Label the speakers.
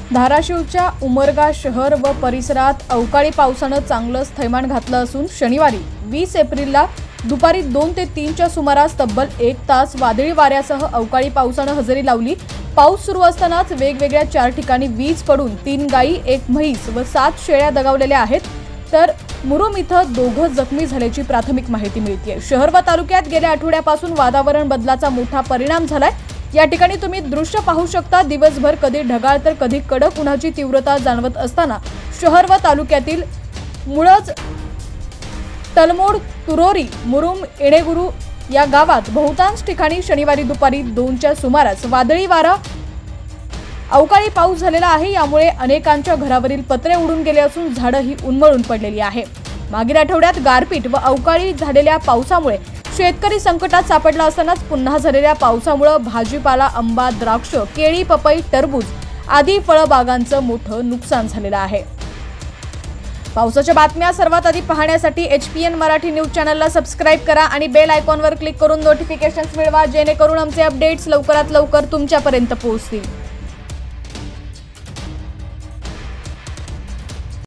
Speaker 1: धाराशिवच्या उमरगा शहर व परिसरात अवकाळी पावसानं चांगलंच थैमान घातलं असून शनिवारी 20 एप्रिलला दुपारी 2 ते 3 च्या सुमारास तब्बल 1 तास वादळी वाऱ्यासह अवकाळी पावसानं हजेरी लावली। पाऊस सुरू असतानाच वेगवेगळ्या 4 ठिकाणी वीज पडून 3 गायी, 1 म्हैस व 7 शेळ्या दगावलेल्या आहेत, तर मुरुम इथं 2 जखमी झाल्याची प्राथमिक माहिती मिळते। शहर व तालुक्यात गेल्या आठवड्यापासून वातावरण बदलाचा मोठा परिणाम झालाय। या ठिकाणी तुम्ही दृश्य पाहू शकता। दिवसभर कधी ढगाळ तर कधी कडक उन्हाची तीव्रता जाणवत असताना शहर व तालुक्यातील मुळज, तलमोड, तुरोरी, मुरुम, येणेगुरू या गावात बहुतांश ठिकाणी शनिवारी दुपारी 2 च्या सुमारास वादळी वारा, अवकाळी पाऊस झालेला आहे। यामुळे अनेकांच्या घरावरील पत्रे उडून गेले असून झाडंही उन्मळून पडलेली आहे। मागील आठवड्यात गारपीट व अवकाळी झालेल्या पावसामुळे शेतकरी संकटात सापडला असतानाच पुन्हा झालेल्या पावसामुळे भाजीपाला, आंबा, द्राक्ष, केळी, पपई, टरबूज आदी फळबागांचं मोठं नुकसान झालेलं आहे। पावसाच्या बातम्या सर्वात आधी पाहण्यासाठी HPN मराठी न्यूज चॅनलला सबस्क्राइब करा आणि बेल आयकॉनवर क्लिक करून नोटिफिकेशन्स मिळवा, जेणेकरून आमचे अपडेट्स लवकरात लवकर तुमच्यापर्यंत पोहोचतील।